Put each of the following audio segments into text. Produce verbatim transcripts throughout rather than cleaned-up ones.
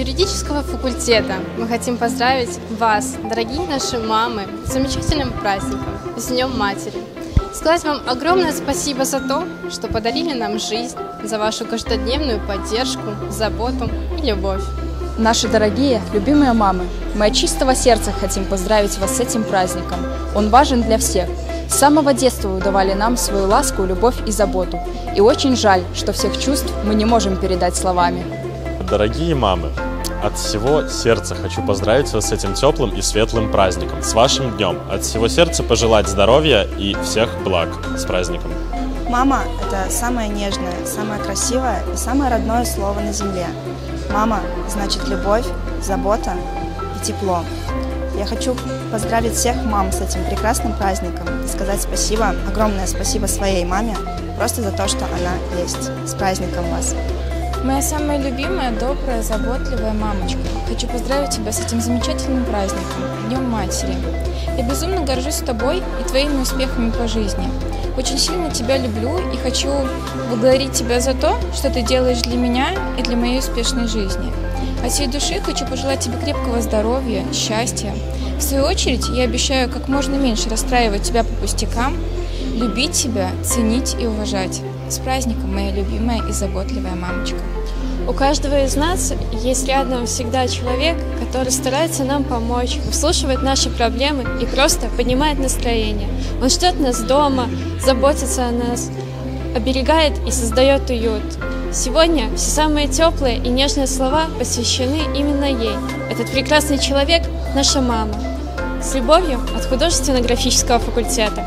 юридического факультета мы хотим поздравить вас, дорогие наши мамы, с замечательным праздником, с Днем Матери. Сказать вам огромное спасибо за то, что подарили нам жизнь, за вашу каждодневную поддержку, заботу и любовь. Наши дорогие, любимые мамы, мы от чистого сердца хотим поздравить вас с этим праздником. Он важен для всех. С самого детства вы давали нам свою ласку, любовь и заботу. И очень жаль, что всех чувств мы не можем передать словами. Дорогие мамы, от всего сердца хочу поздравить вас с этим теплым и светлым праздником, с вашим днем. От всего сердца пожелать здоровья и всех благ. С праздником! Мама – это самое нежное, самое красивое и самое родное слово на земле. Мама – значит любовь, забота и тепло. Я хочу поздравить всех мам с этим прекрасным праздником и сказать спасибо, огромное спасибо своей маме, просто за то, что она есть. С праздником вас! Моя самая любимая, добрая, заботливая мамочка. Хочу поздравить тебя с этим замечательным праздником, Днем Матери. Я безумно горжусь тобой и твоими успехами по жизни. Очень сильно тебя люблю и хочу благодарить тебя за то, что ты делаешь для меня и для моей успешной жизни. От всей души хочу пожелать тебе крепкого здоровья, счастья. В свою очередь, я обещаю как можно меньше расстраивать тебя по пустякам, любить тебя, ценить и уважать. С праздником, моя любимая и заботливая мамочка. У каждого из нас есть рядом всегда человек, который старается нам помочь, выслушивает наши проблемы и просто поднимает настроение. Он ждет нас дома, заботится о нас, оберегает и создает уют. Сегодня все самые теплые и нежные слова посвящены именно ей. Этот прекрасный человек – наша мама. С любовью от художественно-графического факультета.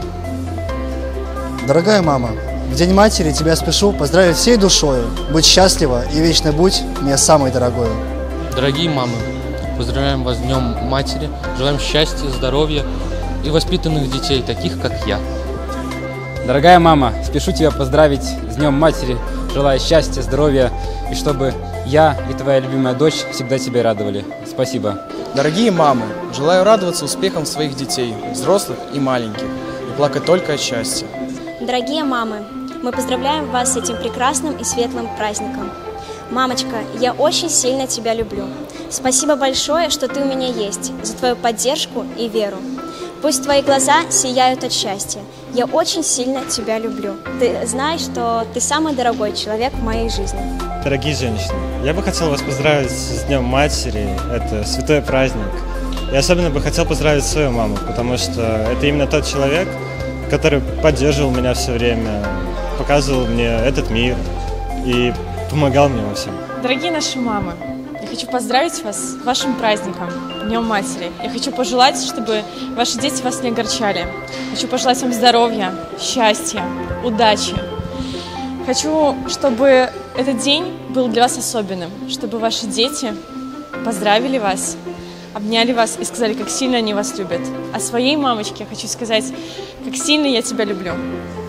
Дорогая мама, в День матери тебя спешу поздравить всей душою. Будь счастлива и вечно будь мне самой дорогой. Дорогие мамы, поздравляем вас с Днем Матери, желаем счастья, здоровья и воспитанных детей, таких как я. Дорогая мама, спешу тебя поздравить с Днем Матери, желаю счастья, здоровья и чтобы я и твоя любимая дочь всегда тебя радовали. Спасибо. Дорогие мамы, желаю радоваться успехам своих детей, взрослых и маленьких, и плакать только от счастья. Дорогие мамы, мы поздравляем вас с этим прекрасным и светлым праздником. Мамочка, я очень сильно тебя люблю. Спасибо большое, что ты у меня есть, за твою поддержку и веру. Пусть твои глаза сияют от счастья. Я очень сильно тебя люблю. Ты знаешь, что ты самый дорогой человек в моей жизни. Дорогие женщины, я бы хотел вас поздравить с Днем Матери. Это святой праздник. И особенно бы хотел поздравить свою маму, потому что это именно тот человек, который поддерживал меня все время, показывал мне этот мир и помогал мне во всем. Дорогие наши мамы, я хочу поздравить вас с вашим праздником, Днем Матери. Я хочу пожелать, чтобы ваши дети вас не огорчали. Хочу пожелать вам здоровья, счастья, удачи. Хочу, чтобы этот день был для вас особенным, чтобы ваши дети поздравили вас, обняли вас и сказали, как сильно они вас любят. А своей мамочке я хочу сказать, как сильно я тебя люблю.